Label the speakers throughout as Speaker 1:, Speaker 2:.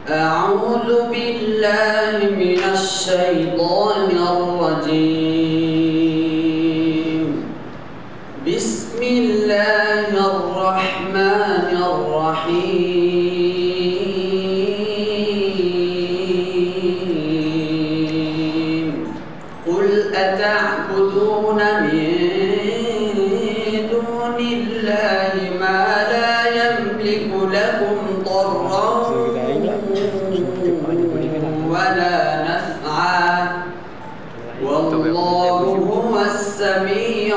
Speaker 1: أعوذ بالله من الشيطان الرجيم بسم الله الرحمن الرحيم قل أتعبدون من دون الله ما لا يملك لكم ضرا ولا نفعا والله هو السميع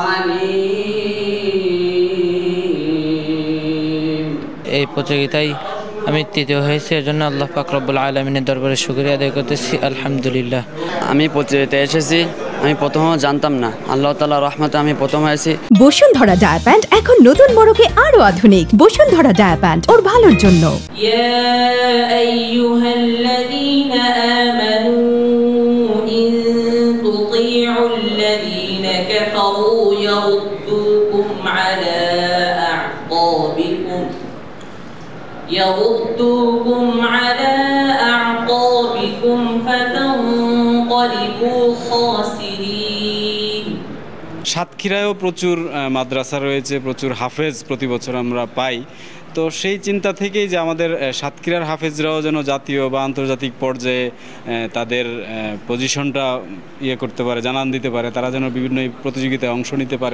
Speaker 1: العليم।
Speaker 2: এই প্রতিযোগিতায় আমি তৃতীয় হয়েছি, এজন্য আল্লাহ পাক রব্বুল আলামিনের দরবারে শুকরিয়া আদায় করতেছি, আলহামদুলিল্লাহ।
Speaker 3: আমি প্রতিযোগিতায় এসেছি, আমি প্রথমে জানতাম না, আল্লাহ তাআলার রহমতে আমি প্রথম হয়েছি।
Speaker 4: বসুন্ধরা ডায়া প্যান্ট এখন নতুন মোড়কে আরো আধুনিক। বসুন্ধরা ডায়া প্যান্ট ওর ভালোর জন্য।
Speaker 1: ইয়া আইয়ুহাল্লাযীনা আমানু ইন তুতিউল্লাযীনা কাফারু ইয়ারুদ্দুকুম আলা আ'কাবিকুম ফাতানকালিবু খাসিরিন।
Speaker 5: সাতক্ষীরায়ও প্রচুর মাদ্রাসা রয়েছে, প্রচুর হাফেজ প্রতি বছর আমরা পাই। তো সেই চিন্তা থেকেই যে আমাদের সাতক্ষীরার হাফেজরাও যেন জাতীয় বা আন্তর্জাতিক পর্যায়ে তাদের পজিশনটা করতে পারে, জানান দিতে পারে, তারা যেন বিভিন্ন প্রতিযোগিতায় অংশ নিতে পারে।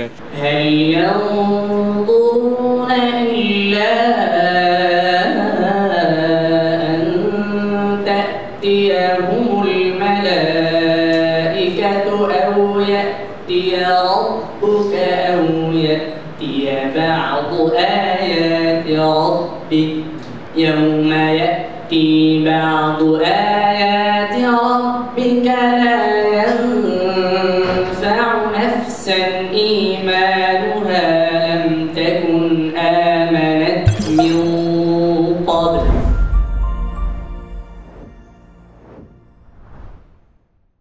Speaker 1: ربك أو يأتي بعض آيات ربك يوم يأتي بعض آيات ربك لا